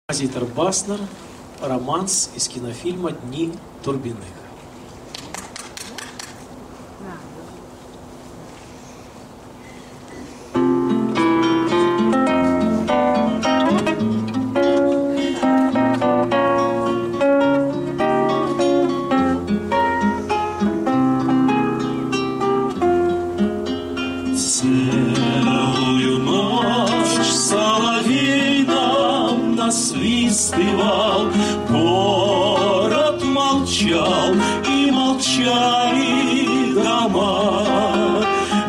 Композитор Баснер, романс из кинофильма «Дни Турбиных». Целую ночь соловей нам насвистывал, город молчал, и молчали дома.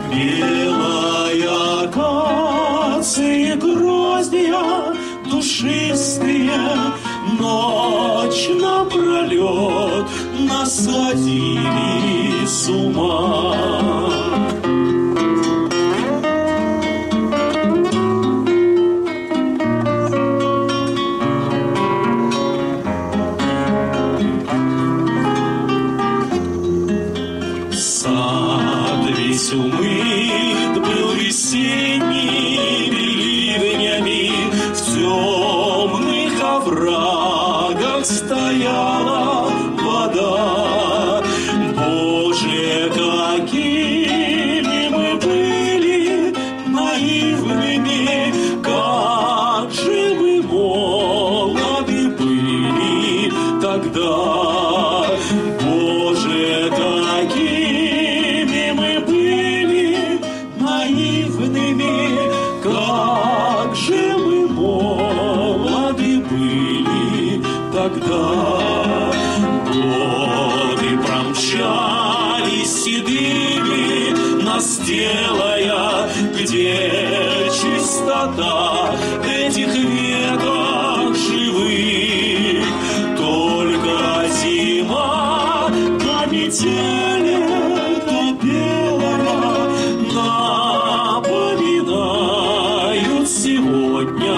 Белая акация, гроздья душистые, ночь напролет насадили с ума. Сад весь умыт был весенними ливнями, в темных оврагах стояла вода. Боже, какими мы были наивными, как же мы молоды были тогда. Боже, какими мы были наивными, как же мы молоды были тогда. Годы промчались седыми, нас делая, где чистота этих веток живых. Только зима на метели то белая напоминают сегодня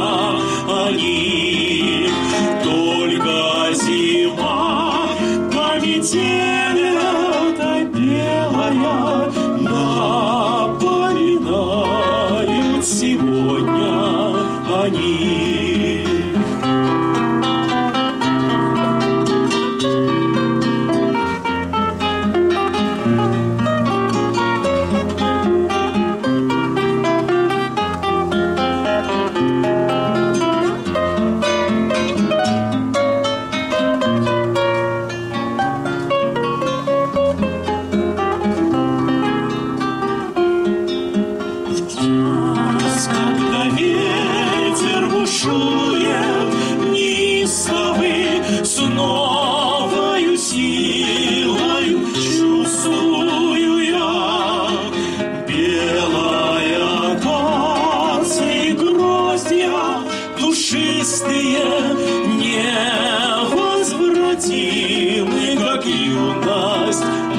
они. Только зима на метели то белая напоминают сегодня они. Когда ветер бушует неистовый, с новою силой чувствую я. Белая акация и гроздья душистые, невозвратимы, как юность